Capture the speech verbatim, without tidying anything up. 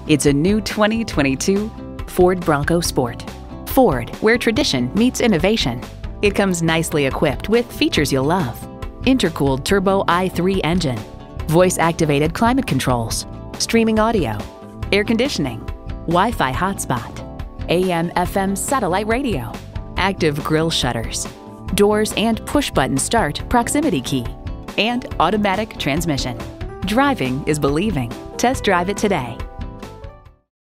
It's a new twenty twenty-two Ford Bronco Sport. Ford, where tradition meets innovation. It comes nicely equipped with features you'll love. Intercooled turbo i three engine, voice-activated climate controls, streaming audio, air conditioning, Wi-Fi hotspot, A M F M satellite radio, active grille shutters, doors and push-button start proximity key, and automatic transmission. Driving is believing. Test drive it today.